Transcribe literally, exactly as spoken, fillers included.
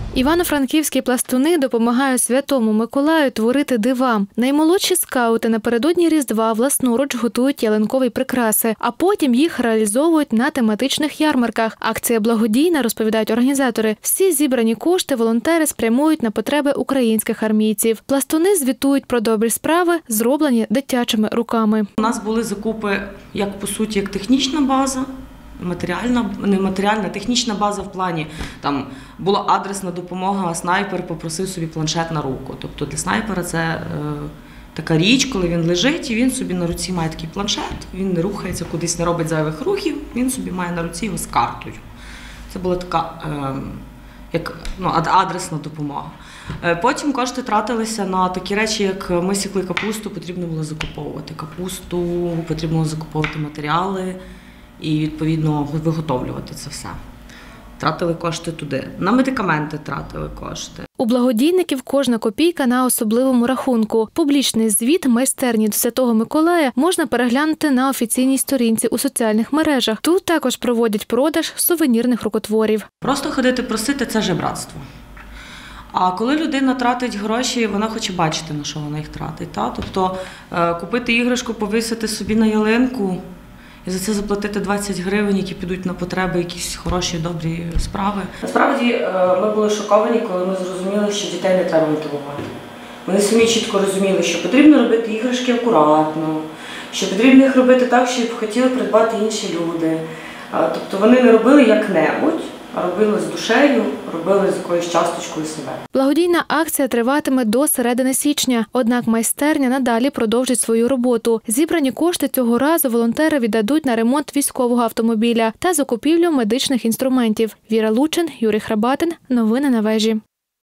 Івано-франківські пластуни допомагають Святому Миколаю творити дива. Наймолодші скаути напередодні Різдва власноруч готують ялинкові прикраси, а потім їх реалізовують на тематичних ярмарках. Акція благодійна, розповідають організатори. Всі зібрані кошти волонтери спрямують на потреби українських армійців. Пластуни звітують про добрі справи, зроблені дитячими руками. У нас були закупи, як по суті, як технічна база. Матеріальна, не матеріальна, технічна база в плані, там була адресна допомога, снайпер попросив собі планшет на руку. Тобто для снайпера це е, така річ, коли він лежить і він собі на руці має такий планшет, він не рухається, кудись не робить зайвих рухів, він собі має на руці його з картою. Це була така е, як, ну, адресна допомога. Е, потім кошти тратилися на такі речі, як ми сікли капусту, потрібно було закуповувати капусту, потрібно було закуповувати матеріали. І, відповідно, виготовлювати це все. Тратили кошти туди. На медикаменти тратили кошти. У благодійників кожна копійка на особливому рахунку. Публічний звіт майстерні до Святого Миколая можна переглянути на офіційній сторінці у соціальних мережах. Тут також проводять продаж сувенірних рукотворів. Просто ходити просити – це жебратство. А коли людина тратить гроші, вона хоче бачити, на що вона їх тратить. Та? Тобто купити іграшку, повісити собі на ялинку – і за це заплатити двадцять гривень, які підуть на потреби, якісь хороші, добрі справи. Насправді, ми були шоковані, коли ми зрозуміли, що дітей не треба мотивувати. Вони самі чітко розуміли, що потрібно робити іграшки акуратно, що потрібно їх робити так, щоб хотіли придбати інші люди. Тобто вони не робили як-небудь, а робили з душею, робили з якоюсь часточкою себе. Благодійна акція триватиме до середини січня. Однак майстерня надалі продовжить свою роботу. Зібрані кошти цього разу волонтери віддадуть на ремонт військового автомобіля та закупівлю медичних інструментів. Віра Лучин, Юрій Храбатин. Новини на вежі.